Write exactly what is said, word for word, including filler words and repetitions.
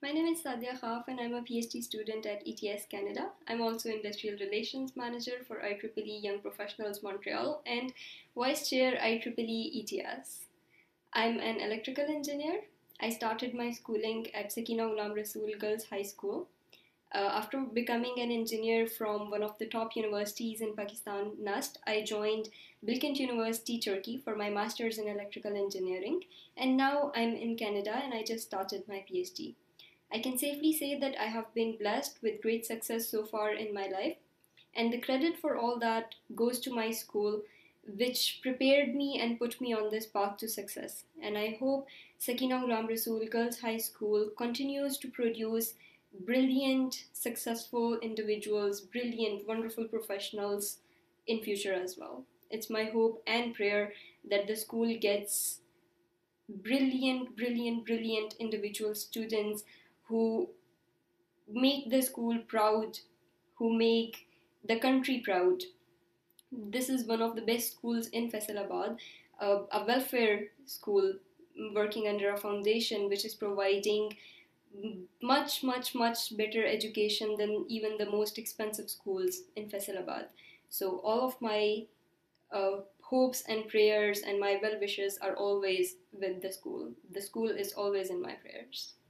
My name is Sadia Khaf and I'm a PhD student at E T S Canada. I'm also Industrial Relations Manager for I triple E Young Professionals Montreal and Vice Chair I triple E E T S. I'm an electrical engineer. I started my schooling at Sakina Ghulam Rasool Girls High School. Uh, after becoming an engineer from one of the top universities in Pakistan, N U S T, I joined Bilkent University, Turkey for my master's in electrical engineering. And now I'm in Canada and I just started my PhD. I can safely say that I have been blessed with great success so far in my life, and the credit for all that goes to my school, which prepared me and put me on this path to success. And I hope Sakina Ghulam Rasool Girls High School continues to produce brilliant, successful individuals, brilliant, wonderful professionals in future as well. It's my hope and prayer that the school gets brilliant, brilliant, brilliant individual students who make the school proud, who make the country proud. This is one of the best schools in Faisalabad, uh, a welfare school working under a foundation which is providing much, much, much better education than even the most expensive schools in Faisalabad. So, all of my uh, hopes and prayers and my well wishes are always with the school. The school is always in my prayers.